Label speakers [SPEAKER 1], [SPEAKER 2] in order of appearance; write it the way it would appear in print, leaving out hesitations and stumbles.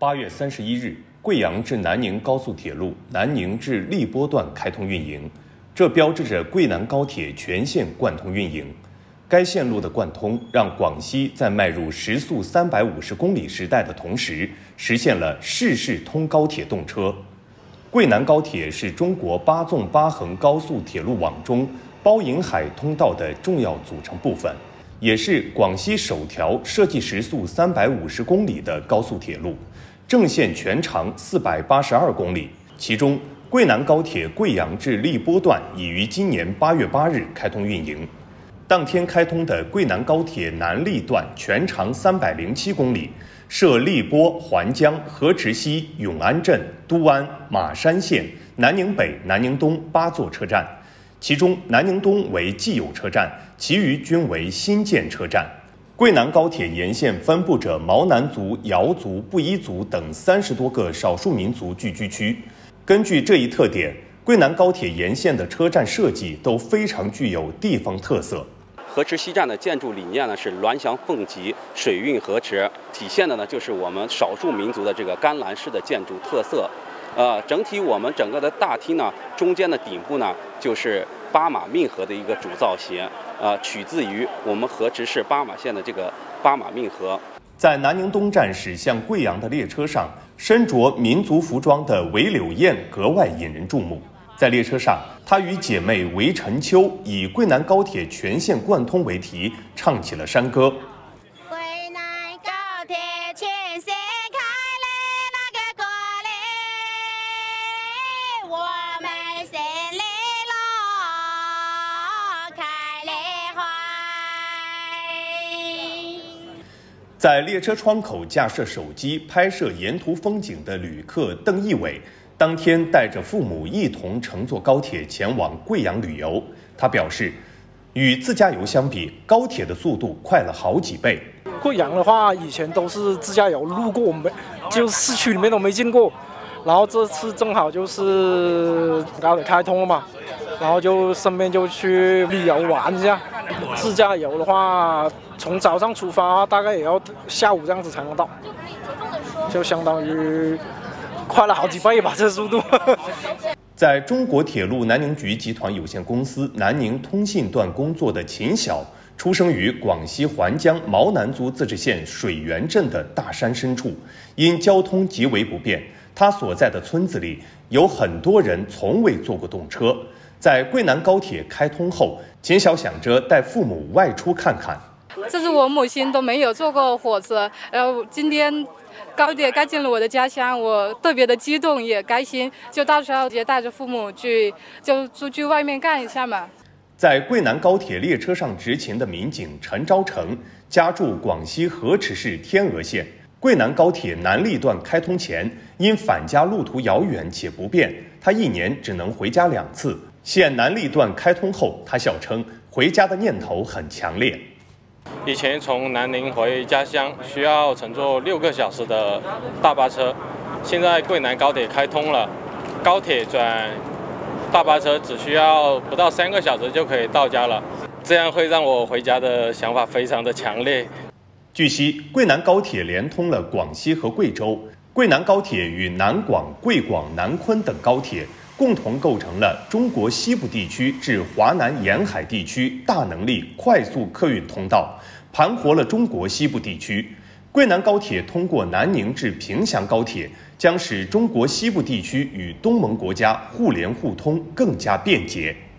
[SPEAKER 1] 8月31日，贵阳至南宁高速铁路南宁至荔波段开通运营，这标志着贵南高铁全线贯通运营。该线路的贯通，让广西在迈入时速350公里时代的同时，实现了市市通高铁动车。贵南高铁是中国8纵8横高速铁路网中包银海通道的重要组成部分，也是广西首条设计时速350公里的高速铁路，正线全长482公里。其中，贵南高铁贵阳至荔波段已于今年8月8日开通运营。当天开通的贵南高铁南荔段全长307公里，设荔波、环江、河池西、永安镇、都安、马山县、南宁北、南宁东8座车站，其中南宁东为既有车站，其余均为新建车站。贵南高铁沿线分布着毛南族、瑶族、布依族等30多个少数民族聚居区。根据这一特点，贵南高铁沿线的车站设计都非常具有地方特色。
[SPEAKER 2] 河池西站的建筑理念呢是鸾翔凤集，水运河池，体现的呢就是我们少数民族的这个甘蓝式的建筑特色。整体我们整个的大厅呢，中间的顶部呢就是巴马命河的一个主造型，取自于我们河池市巴马县的这个巴马命河。
[SPEAKER 1] 在南宁东站驶向贵阳的列车上，身着民族服装的韦柳燕格外引人注目。在列车上，她与姐妹韦晨秋以贵南高铁全线贯通为题，唱起了山歌。
[SPEAKER 3] 贵南高铁全线开来那个过来，我们心里喽开来怀。
[SPEAKER 1] 在列车窗口架设手机拍摄沿途风景的旅客邓义伟，当天带着父母一同乘坐高铁前往贵阳旅游。他表示，与自驾游相比，高铁的速度快了好几倍。
[SPEAKER 4] 贵阳的话，以前都是自驾游路过，就市区里面都没进过。然后这次正好就是高铁开通了嘛，然后就顺便就去旅游玩一下。自驾游的话，从早上出发，大概也要下午这样子才能到，就相当于快了好几倍吧，这速度。
[SPEAKER 1] 在中国铁路南宁局集团有限公司南宁通信段工作的秦晓，出生于广西环江毛南族自治县水源镇的大山深处，因交通极为不便，他所在的村子里有很多人从未坐过动车。在贵南高铁开通后，秦晓想着带父母外出看看。
[SPEAKER 5] 这是我母亲都没有坐过火车，然后今天高铁开进了我的家乡，我特别的激动也开心，就到时候也带着父母就出去外面看一下嘛。
[SPEAKER 1] 在贵南高铁列车上执勤的民警陈昭成，家住广西河池市天鹅县。贵南高铁南荔段开通前，因返家路途遥远且不便，他1年只能回家2次。现南荔段开通后，他笑称回家的念头很强烈。
[SPEAKER 6] 以前从南宁回家乡需要乘坐6个小时的大巴车，现在贵南高铁开通了，高铁转大巴车只需要不到3个小时就可以到家了，这样会让我回家的想法非常的强烈。
[SPEAKER 1] 据悉，贵南高铁连通了广西和贵州，贵南高铁与南广、贵广、南昆等高铁共同构成了中国西部地区至华南沿海地区大能力快速客运通道，盘活了中国西部地区。贵南高铁通过南宁至凭祥高铁，将使中国西部地区与东盟国家互联互通更加便捷。